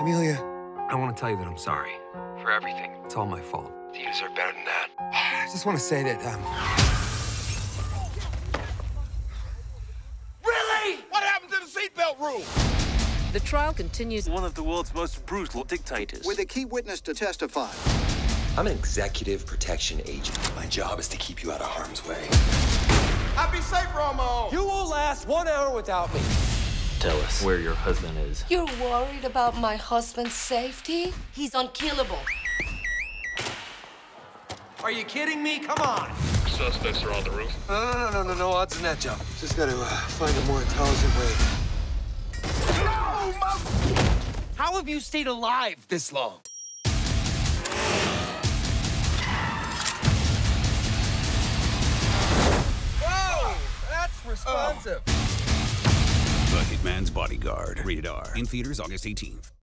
Amelia. I want to tell you that I'm sorry for everything. It's all my fault. You deserve better than that. I just want to say that, Really? What happened to the seatbelt rule? The trial continues. One of the world's most brutal dictators. With a key witness to testify. I'm an executive protection agent. My job is to keep you out of harm's way. I'll be safer on my own. you won't last 1 hour without me. Tell us where your husband is. You're worried about my husband's safety? He's unkillable. Are you kidding me? Come on. Suspects are on the roof. No odds in that, Joe. Just gotta find a more intelligent way. No, How have you stayed alive this long? Whoa! That's responsive. The Hitman's Bodyguard. Rated R. In theaters August 18th.